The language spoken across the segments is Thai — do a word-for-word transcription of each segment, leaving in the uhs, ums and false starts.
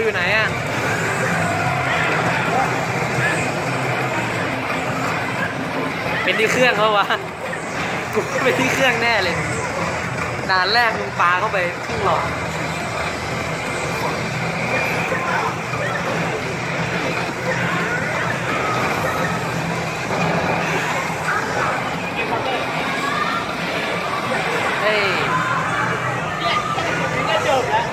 อยู่ไหนอ่ะเป็นที่เครื่องเขาวะกูเป็นที่เครื่องแน่เลยด่านแรกมึงปาเข้าไปครึ่งหลอดเฮ้ยเนี่ยก็จบแล้ว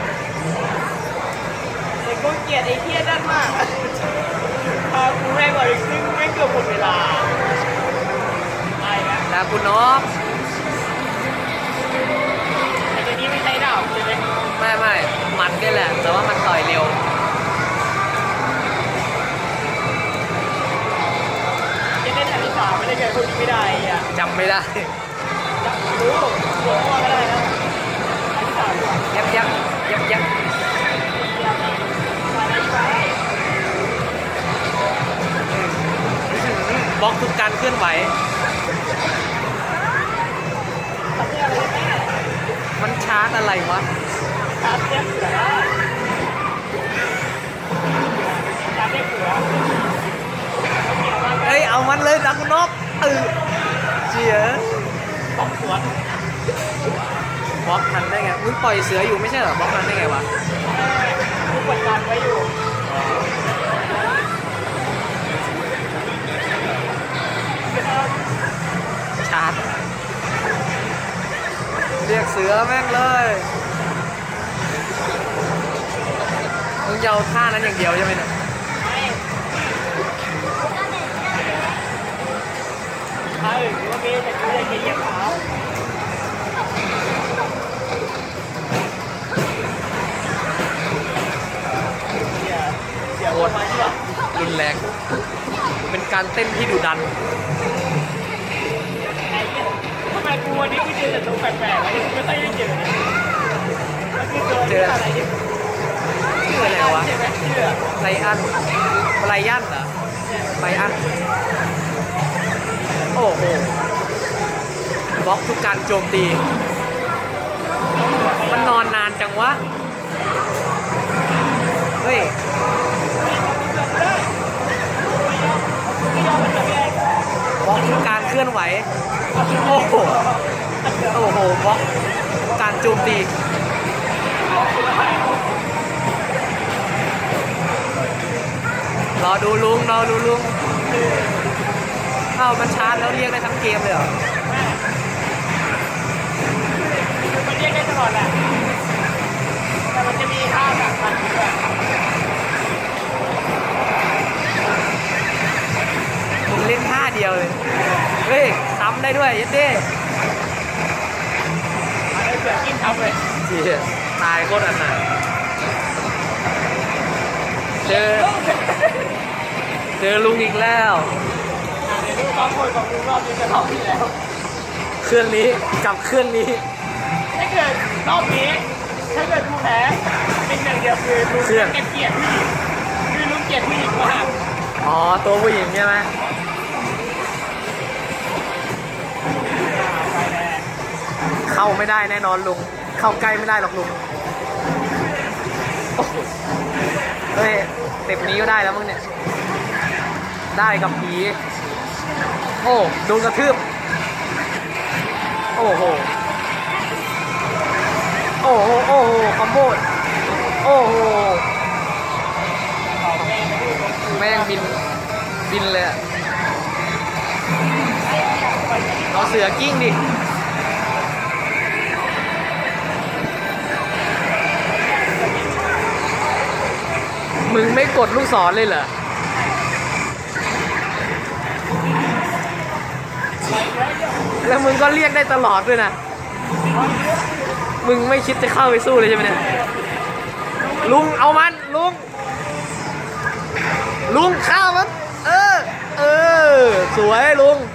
แต่กูเกลียดไอ้เทียนั่นมากพากูแม่งเลยซึ่งไม่เกือบหมดเวลาไอ้นะดาคุณน้องไอ้ตัวนี้ไม่ใช่ดาวใช่ไหมไม่ไม่มันนี่แหละแต่ว่ามันต่อยเร็วยังเล่นอันที่สามไม่ได้เกิดพวกนี้ไม่ได้อ่ะจำไม่ได้จำรู้หัวก็ได้นะอันที่สามยับยับยับยับ บล็อกทุกการเคลื่อนไหวมันชาร์จอะไรวะชาร์จเจ็บหัวชาร์จเจ็บหัวเฮ้ยเอามันเลยดักนกเออเจี๋ยบล็อกสวนบล็อกทันได้ไงมึงปล่อยเสืออยู่ไม่ใช่เหรอบล็อกทันได้ไงวะกูกดดันไว้อยู่ชาร์จเรียกเสือแม่งเลยมึงจะเอาท่านั้นอย่างเดียวใช่ไหมเนี่ยท่าอื่นก็มีแต่กูอยากเหยียบเท้าเสียโอนมาใช่ปะรุนแรงเป็นการเต้นที่ดุดันทำไมกูวันนี้กูเจอแต่ตัวแปลกๆไม่ค่อยได้เจอเนี่ยเจออะไรชื่ออะไรวะไลอันไลอันเหรอไลอันโอ้โหบล็อกทุกการโจมตีมันนอนนานจังวะเฮ้ยบล็อกทุกการเคลื่อนไหวโอ้โหโอ้โหบล็อกการโจมตีรอดูลุงรอดูลุงเอ้ามันชาร์จแล้วเรียกได้ทั้งเกมเลยเหรอมันเรียกได้ตลอดแหละแต่มันจะมีท่าแบบมันด้วยผมเล่นท่าเดียวเลยเฮ้ยซ้ำได้ด้วยยัดเด้อะไรเสือกินทับเลยเจี๋ยตายโคตรอันหนาเจอเจอลุงอีกแล้วเดี๋ยวดูความโหดของลุงรอบนี้จะรอบที่แล้วเครื่องนี้กับเครื่องนี้ถ้าเกิดรอบนี้ถ้าเกิดกูแพ้เป็นอย่างเดียวคือลุงเกลียดผู้หญิงคือลุงเกลียดผู้หญิงมากอ๋อตัวผู้หญิงใช่ไหมเข้าไม่ได้แน่นอนลุงเข้าใกล้ไม่ได้หรอกลุงเฮ้ยเต็มนี้ก็ได้แล้วมึงเนี่ยได้กับผีโอ้โดนกระทืบโอ้โหโอ้โหโอ้โหคอมโบโอ้โหแม่งบินบินเลยเอาเสือกิ้งดิมึงไม่กดลูกศรเลยเหรอแล้วมึงก็เรียกได้ตลอดด้วยนะมึงไม่คิดจะเข้าไปสู้เลยใช่ไหมเนี่ยลุงเอามันลุงลุงข้าวมันเออเออสวยลุง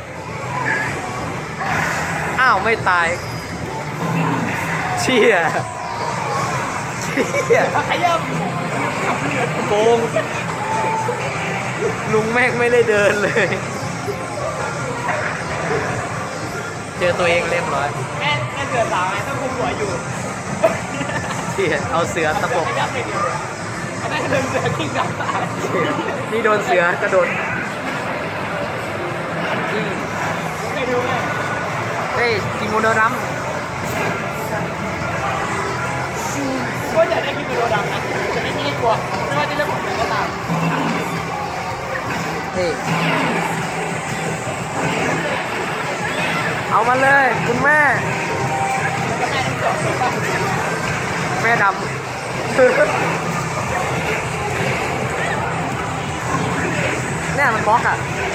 อ้าวไม่ตายเชี่ยเชี่ยขยับโกงลุงแม่งไม่ได้เดินเลยเจอตัวเองเรียบร้อยแม่แม่เสือสาวไงต้องคุมหัวอยู่เชี่ยเอาเสือตะปบขยับไปดิไอ้ได้เดินเสือกิ้งดำตายนี่โดนเสือกระโดดอืมเคยดูไหมเฮ้ยกิโมโนรัมก็อยากได้กินโดดำนะจะไม่มีกลัวไม่ว่าจะเรื่องของอะไรก็ตามเฮ้ยเอามาเลยคุณแม่แล้วแม่ต้องจอดรถป่ะแม่ดำ เนี่ยมันบล็อกอ่ะ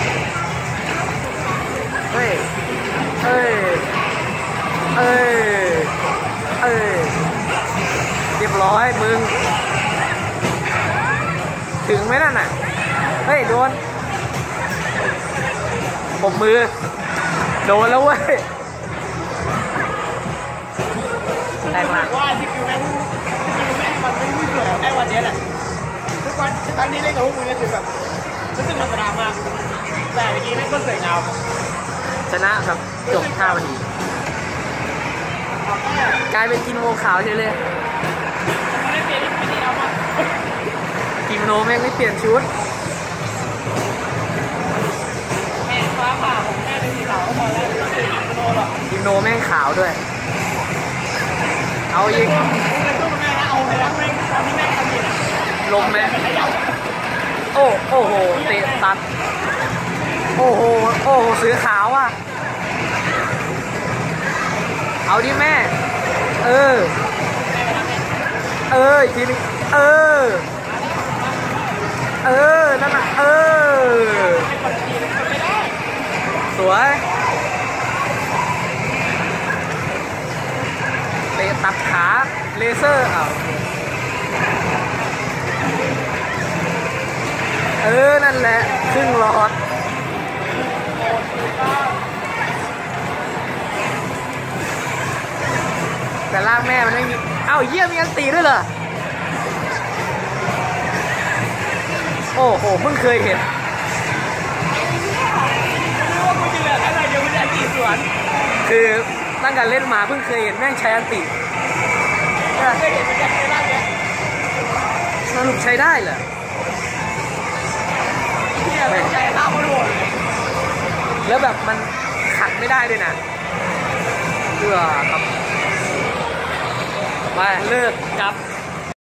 เฮ้ย เอ้ย เอ้ย เอ้ย เรียบร้อยมึง ถึงไหมนั่นน่ะ เฮ้ย โดนผมมือ โดนแล้วเว้ยแรงมากว่าที่คือแม่งคือแม่งมันไม่รู้เสือแค่วันนี้แหละทุกวันตอนนี้เล่นกับพวกมึงก็คือแบบรู้สึกธรรมดามากแต่เมื่อกี้แม่งก็สวยงามชนะแบบจบห้านาทีกลายเป็นกินโมขาวเฉยเลยไม่ได้เปลี่ยนไม่ได้เอามากิมโนแม่งไม่เปลี่ยนชุดแม่ฟ้าผ่าผมแม่เป็นสีขาวก็พอแล้วไม่ต้องเป็นกินโนหรอกกิมโนแม่งขาวด้วย เอาอีกมึงสู้แม่นะเอาไปแล้วแม่งตอนนี้แม่งทำดีนะลมไหมขยับโอ้โอ้โหเตะตัดโอ้โหโอ้โหเสือขาวอ่ะเอาดิแม่เออเอออีกทีนึงเออเออนั่นน่ะเออสวยเตะตัดขาเลเซอร์อ้าวเออนั่นแหละครึ่งหลอดแต่ลากแม่มันไม่มีเอ้าเยี่ยมมีอันตีด้วยเหรอโอ้โหเพิ่งเคยเห็นไม่รู้ว่ากูจะเหลือแค่ไหนเดี๋ยวกูจะตีสวนคือตั้งแต่เล่นมาเพิ่งเคยเห็นแม่งใช้อันติเคยเห็นมันจะในร่างเนี้ยสรุปใช้ได้เหรอเนี่ยไม่ใช่ล่ามันโหดเลยแล้วแบบมันขัดไม่ได้ด้วยนะเพื่อครับไปเลิกกลับ